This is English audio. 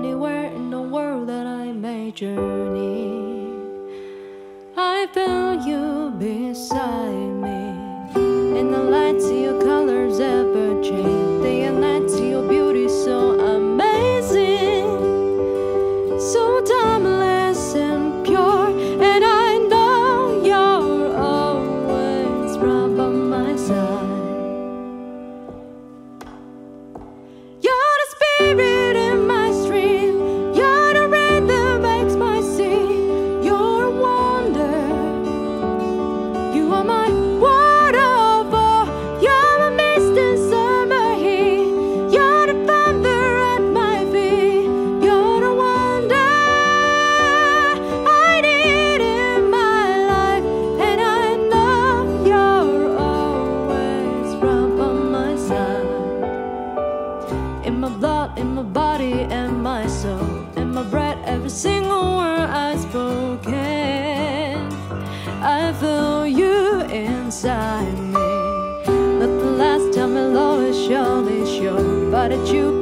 anywhere in the world that I may journey, I feel you beside me. And the lights, your colors ever change. Day and night, your beauty so amazing, so timeless and pure. And I know you're always right by my side. You're the spirit in my stream. You're the rain that makes my sea. You're a wonder. You are my waterfall. You're my mist in summer heat. You're the thunder at my feet. You're the wonder I need in my life. And I know you're always right by my side. In my blood, in my body, and my soul, in my breath, every single word I've spoken, I feel you inside me. Not the last time my love is surely sure, but that you